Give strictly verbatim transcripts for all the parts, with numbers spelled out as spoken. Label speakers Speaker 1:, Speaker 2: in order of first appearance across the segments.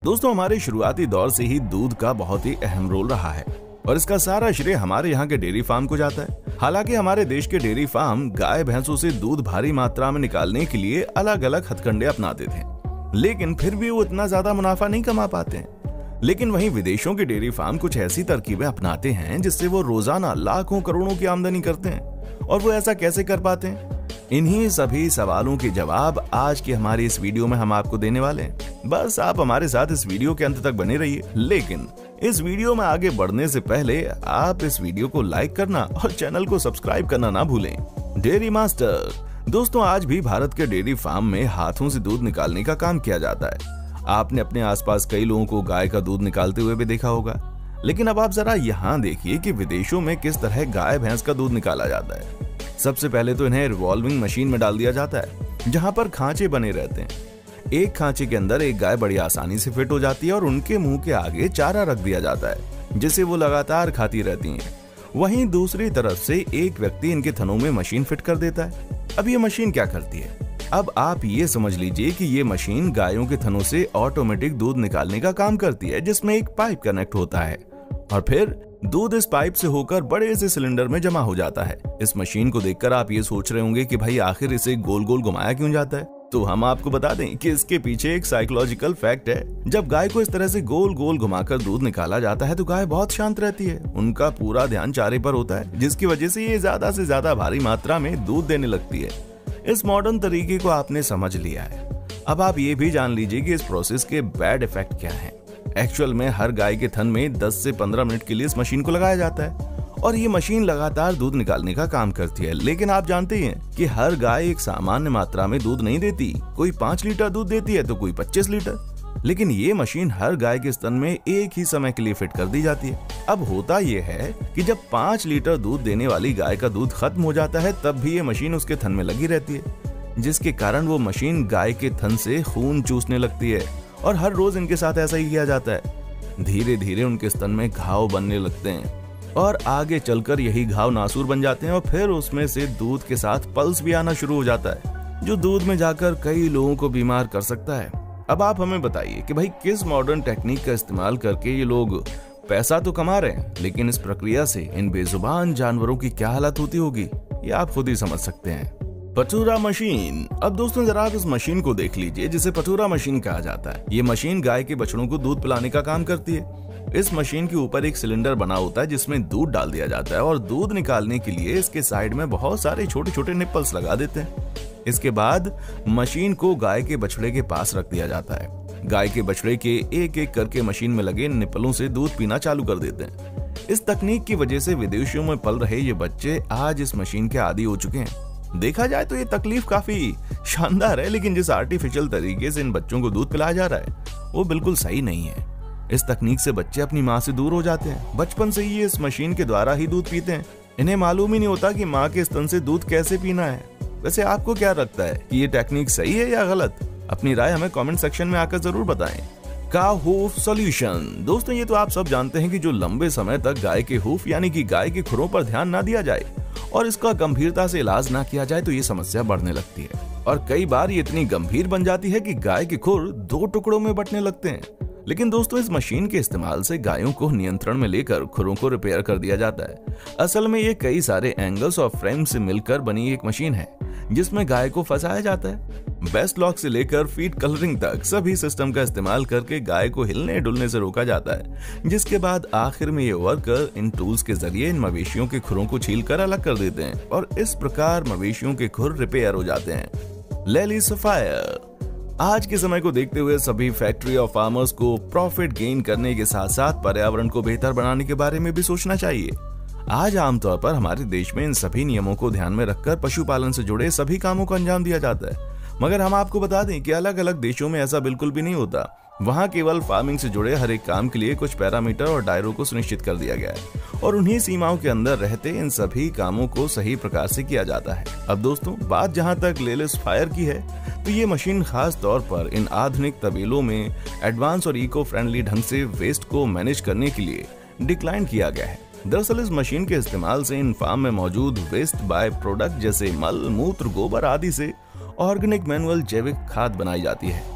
Speaker 1: दोस्तों, हमारे शुरुआती दौर से ही दूध का बहुत ही अहम रोल रहा है और इसका सारा श्रेय हमारे यहाँ के डेयरी फार्म को जाता है। हालांकि हमारे देश के डेयरी फार्म गाय भैंसों से दूध भारी मात्रा में निकालने के लिए अलग अलग हथकंडे अपनाते थे, लेकिन फिर भी वो इतना ज्यादा मुनाफा नहीं कमा पाते हैं। लेकिन वहीं विदेशों के डेयरी फार्म कुछ ऐसी तरकीबें अपनाते हैं जिससे वो रोजाना लाखों करोड़ों की आमदनी करते हैं। और वो ऐसा कैसे कर पाते हैं? इन्हीं सभी सवालों के जवाब आज की हमारी इस वीडियो में हम आपको देने वाले हैं। बस आप हमारे साथ इस वीडियो के अंत तक बने रहिए। लेकिन इस वीडियो में आगे बढ़ने से पहले आप इस वीडियो को लाइक करना और चैनल को सब्सक्राइब करना ना भूलें। डेयरी मास्टर दोस्तों, आज भी भारत के डेयरी फार्म में हाथों से दूध निकालने का काम किया जाता है। आपने अपने आसपास कई लोगों को गाय का दूध निकालते हुए भी देखा होगा, लेकिन अब आप जरा यहाँ देखिए कि विदेशों में किस तरह गाय भैंस का दूध निकाला जाता है। सबसे पहले तो इन्हें रिवॉल्विंग मशीन में डाल दिया जाता है, जहां पर खांचे बने रहते हैं। एक खांचे के अंदर एक गाय बड़ी आसानी से फिट हो जाती है और उनके मुंह के आगे चारा रख दिया जाता है, जिसे वो लगातार खाती रहती हैं। वहीं दूसरी तरफ से एक व्यक्ति इनके थनों में मशीन फिट कर देता है। अब ये मशीन क्या करती है? अब आप ये समझ लीजिए कि ये मशीन गायों के थनों से ऑटोमेटिक दूध निकालने का काम करती है, जिसमें एक पाइप कनेक्ट होता है और फिर दूध इस पाइप से होकर बड़े से सिलेंडर में जमा हो जाता है। इस मशीन को देखकर आप ये सोच रहे होंगे कि भाई आखिर इसे गोल गोल घुमाया क्यों जाता है? तो हम आपको बता दें कि इसके पीछे एक साइकोलॉजिकल फैक्ट है। जब गाय को इस तरह से गोल गोल घुमाकर दूध निकाला जाता है तो गाय बहुत शांत रहती है। उनका पूरा ध्यान चारे पर होता है, जिसकी वजह से ये ज्यादा से ज्यादा भारी मात्रा में दूध देने लगती है। इस मॉडर्न तरीके को आपने समझ लिया है। अब आप ये भी जान लीजिए कि इस प्रोसेस के बैड इफेक्ट क्या है। एक्चुअल में हर गाय के थन में दस से पंद्रह मिनट के लिए इस मशीन को लगाया जाता है और ये मशीन लगातार दूध निकालने का काम करती है। लेकिन आप जानते हैं कि हर गाय एक सामान्य मात्रा में दूध नहीं देती। कोई पाँच लीटर दूध देती है तो कोई पच्चीस लीटर। लेकिन ये मशीन हर गाय के स्तन में एक ही समय के लिए फिट कर दी जाती है। अब होता यह है कि जब पाँच लीटर दूध देने वाली गाय का दूध खत्म हो जाता है, तब भी ये मशीन उसके थन में लगी रहती है, जिसके कारण वो मशीन गाय के थन से खून चूसने लगती है। और हर रोज इनके साथ ऐसा ही किया जाता है। धीरे धीरे उनके स्तन में घाव बनने लगते हैं और आगे चलकर यही घाव नासूर बन जाते हैं और फिर उसमें से दूध के साथ पल्स भी आना शुरू हो जाता है, जो दूध में जाकर कई लोगों को बीमार कर सकता है। अब आप हमें बताइए कि भाई किस मॉडर्न टेक्निक का इस्तेमाल करके ये लोग पैसा तो कमा रहे हैं, लेकिन इस प्रक्रिया से इन बेजुबान जानवरों की क्या हालत होती होगी, ये आप खुद ही समझ सकते हैं। पटूरा मशीन। अब दोस्तों, जरा आप इस मशीन को देख लीजिए, जिसे पटूरा मशीन कहा जाता है। ये मशीन गाय के बछड़ों को दूध पिलाने का काम करती है। इस मशीन के ऊपर एक सिलेंडर बना होता है, जिसमें दूध डाल दिया जाता है और दूध निकालने के लिए इसके साइड में बहुत सारे छोटे छोटे निप्पल्स लगा देते हैं। इसके बाद मशीन को गाय के बछड़े के पास रख दिया जाता है। गाय के बछड़े के एक एक करके मशीन में लगे निप्पलों से दूध पीना चालू कर देते हैं। इस तकनीक की वजह से विदेशों में पल रहे ये बच्चे आज इस मशीन के आदी हो चुके हैं। देखा जाए तो ये तकलीफ काफी शानदार है, लेकिन जिस आर्टिफिशियल तरीके से इन बच्चों को दूध पिलाया जा रहा है वो बिल्कुल सही नहीं है। इस तकनीक से बच्चे अपनी माँ से दूर हो जाते हैं। बचपन से ही ये इस मशीन के द्वारा ही दूध पीते हैं। इन्हें मालूम ही नहीं होता कि माँ के स्तन से दूध कैसे पीना है। वैसे आपको क्या लगता है कि ये टेक्निक सही है या गलत? अपनी राय हमें कमेंट सेक्शन में आकर जरूर बताएं। Cow hoof solution. दोस्तों, ये तो आप सब जानते हैं कि जो लंबे समय तक गाय के हूफ यानी कि गाय के खुरों पर ध्यान ना दिया जाए और इसका गंभीरता से इलाज ना किया जाए तो ये समस्या बढ़ने लगती है और कई बार ये इतनी गंभीर बन जाती है कि गाय के खुर दो टुकड़ों में बंटने लगते हैं। लेकिन दोस्तों, इस मशीन के इस्तेमाल से गायों को नियंत्रण में लेकर खुरों को रिपेयर कर दिया जाता है। असल में ये कई सारे एंगल्स और फ्रेम से मिलकर बनी एक मशीन है, जिसमें गाय को फंसाया जाता है। बेस्ट लॉक से लेकर फीड कलरिंग तक सभी सिस्टम का इस्तेमाल करके गाय को हिलने डुलने से रोका जाता है, जिसके बाद आखिर में ये वर्कर इन टूल्स के जरिए इन मवेशियों के खुरों को छीलकर अलग कर देते हैं और इस प्रकार मवेशियों के खुर रिपेयर हो जाते हैं। लेली सफायर। आज के समय को देखते हुए सभी फैक्ट्री और फार्मर्स को प्रॉफिट गेन करने के साथ साथ पर्यावरण को बेहतर बनाने के बारे में भी सोचना चाहिए। आज आमतौर पर हमारे देश में इन सभी नियमों को ध्यान में रखकर पशुपालन से जुड़े सभी कामों को अंजाम दिया जाता है, मगर हम आपको बता दें कि अलग अलग देशों में ऐसा बिल्कुल भी नहीं होता। वहाँ केवल फार्मिंग से जुड़े हर एक काम के लिए कुछ पैरामीटर और दायरों को सुनिश्चित कर दिया गया है और उन्हीं सीमाओं के अंदर रहते इन सभी कामों को सही प्रकार से किया जाता है। अब दोस्तों, बात जहाँ तक लेलिस फायर की है, तो ये मशीन खास तौर पर इन आधुनिक तबेलों में एडवांस और इको फ्रेंडली ढंग से वेस्ट को मैनेज करने के लिए डिक्लाइन किया गया है। दरअसल इस मशीन के इस्तेमाल से इन फार्म में मौजूद वेस्ट बाय प्रोडक्ट जैसे मल, मूत्र, गोबर आदि से ऑर्गेनिक मैनुअल जैविक खाद बनाई जाती है।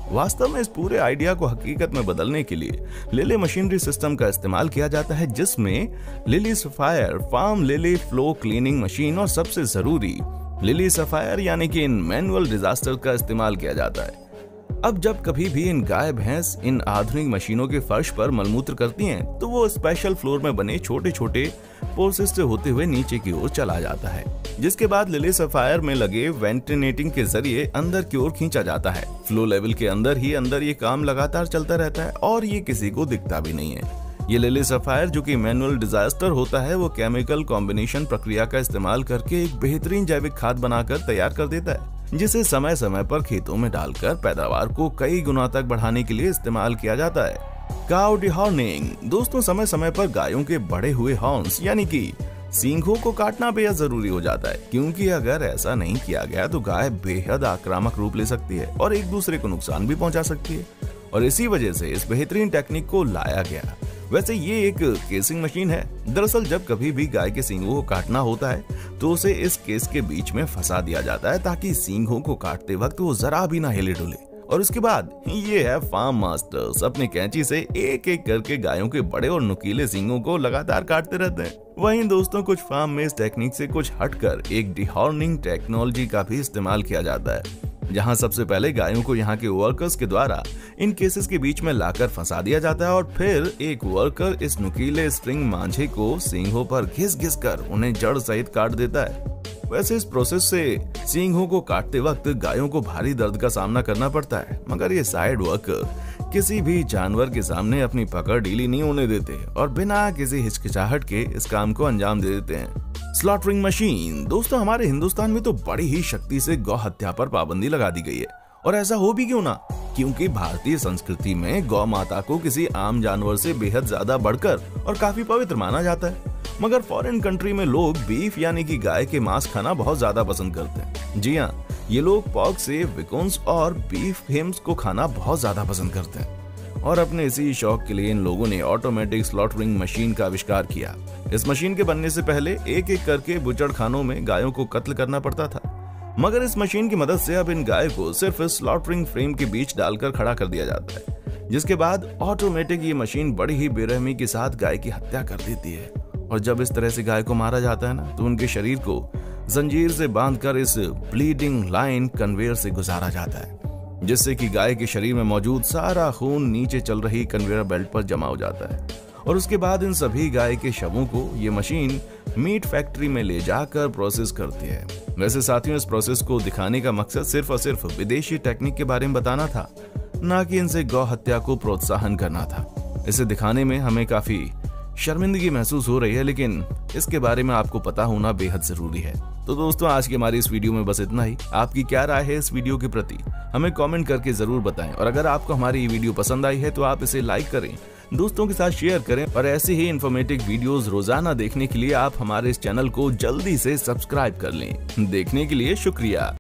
Speaker 1: वास्तव में इस पूरे आइडिया को हकीकत में बदलने के लिए लिली मशीनरी सिस्टम का इस्तेमाल किया जाता है, जिसमें Lily Sapphire Farm Lily floor cleaning machine और सबसे जरूरी लिली सफायर यानी कि इन मैनुअल डिजास्टर का इस्तेमाल किया जाता है। अब जब कभी भी इन गाय भैंस इन आधुनिक मशीनों के फर्श पर मलमूत्र करती हैं, तो वो स्पेशल फ्लोर में बने छोटे छोटे पोर्सेस से होते हुए नीचे की ओर चला जाता है, जिसके बाद लिली सफायर में लगे वेंटिलेटिंग के जरिए अंदर की ओर खींचा जाता है। फ्लो लेवल के अंदर ही अंदर ये काम लगातार चलता रहता है और ये किसी को दिखता भी नहीं है। ये लिली सफायर जो कि मैनुअल डिजास्टर होता है, वो केमिकल कॉम्बिनेशन प्रक्रिया का इस्तेमाल करके एक बेहतरीन जैविक खाद बनाकर तैयार कर देता है, जिसे समय समय पर खेतों में डालकर पैदावार को कई गुना तक बढ़ाने के लिए इस्तेमाल किया जाता है। काउ डिहॉर्निंग दोस्तों, समय समय पर गायों के बड़े हुए हॉर्न्स यानी कि सींगों को काटना बेहद जरूरी हो जाता है, क्योंकि अगर ऐसा नहीं किया गया तो गाय बेहद आक्रामक रूप ले सकती है और एक दूसरे को नुकसान भी पहुंचा सकती है। और इसी वजह से इस बेहतरीन टेक्निक को लाया गया। वैसे ये एक केसिंग मशीन है। दरअसल जब कभी भी गाय के सींगों को काटना होता है तो उसे इस केस के बीच में फंसा दिया जाता है, ताकि सींगों को काटते वक्त वो जरा भी ना हिले डुले। और उसके बाद ये है फार्म मास्टर्स अपनी कैंची से एक एक करके गायों के बड़े और नुकीले सींगों को लगातार काटते रहते हैं। वहीं दोस्तों कुछ फार्म में इस टेक्निक से कुछ हटकर एक डिहॉर्निंग टेक्नोलॉजी का भी इस्तेमाल किया जाता है, जहां सबसे पहले गायों को यहाँ के वर्कर्स के द्वारा इन केसेस के बीच में लाकर फंसा दिया जाता है और फिर एक वर्कर इस नुकीले स्ट्रिंग मांझे को सींगों पर घिस घिस कर उन्हें जड़ सहित काट देता है। वैसे इस प्रोसेस से सींगों को काटते वक्त गायों को भारी दर्द का सामना करना पड़ता है, मगर ये साइड वर्कर किसी भी जानवर के सामने अपनी पकड़ ढीली नहीं होने देते और बिना किसी हिचकिचाहट के इस काम को अंजाम दे देते हैं। स्लॉटरिंग मशीन दोस्तों, हमारे हिंदुस्तान में तो बड़ी ही शक्ति से गौ हत्या पर पाबंदी लगा दी गई है, और ऐसा हो भी क्यों ना, क्योंकि भारतीय संस्कृति में गौ माता को किसी आम जानवर से बेहद ज्यादा बढ़कर और काफी पवित्र माना जाता है। मगर फॉरेन कंट्री में लोग बीफ यानी कि गाय के मांस खाना बहुत ज्यादा पसंद करते हैं। जी हाँ, ये लोग पॉर्क से विकोन्स और बीफ हेम्स को खाना बहुत ज्यादा पसंद करते हैं, और अपने इसी शौक के लिए इन लोगों ने ऑटोमेटिक स्लॉटरिंग मशीन का आविष्कार किया। इस मशीन के बनने से पहले एक एक करके बुचड़ खानों में गायों को कत्ल करना पड़ता था, मगर इस मशीन की मदद से अब इन गायों को सिर्फ स्लॉटरिंग फ्रेम के बीच डालकर खड़ा कर दिया जाता है, जिसके बाद ऑटोमेटिक ये मशीन बड़ी ही बेरहमी के साथ गाय की हत्या कर देती है। और जब इस तरह से गाय को मारा जाता है ना, तो उनके शरीर को जंजीर से बांधकर इस ब्लीडिंग लाइन कन्वेयर से गुजारा जाता है, जिससे कि गाय के शरीर में मौजूद सारा खून नीचे चल रही कन्वेयर बेल्ट पर जमा हो जाता है। और उसके बाद इन सभी गाय के शवों को ये मशीन मीट फैक्ट्री में ले जाकर प्रोसेस करती है। वैसे साथियों, इस प्रोसेस को दिखाने का मकसद सिर्फ और सिर्फ विदेशी टेक्निक के बारे में बताना था, ना कि इनसे गौ हत्या को प्रोत्साहन करना था। इसे दिखाने में हमें काफी शर्मिंदगी महसूस हो रही है, लेकिन इसके बारे में आपको पता होना बेहद जरूरी है। तो दोस्तों, आज की हमारी इस वीडियो में बस इतना ही। आपकी क्या राय है इस वीडियो के प्रति, हमें कमेंट करके जरूर बताएं। और अगर आपको हमारी ये वीडियो पसंद आई है तो आप इसे लाइक करें, दोस्तों के साथ शेयर करें, और ऐसे ही इन्फॉर्मेटिव वीडियोस रोजाना देखने के लिए आप हमारे इस चैनल को जल्दी से सब्सक्राइब कर लें। देखने के लिए शुक्रिया।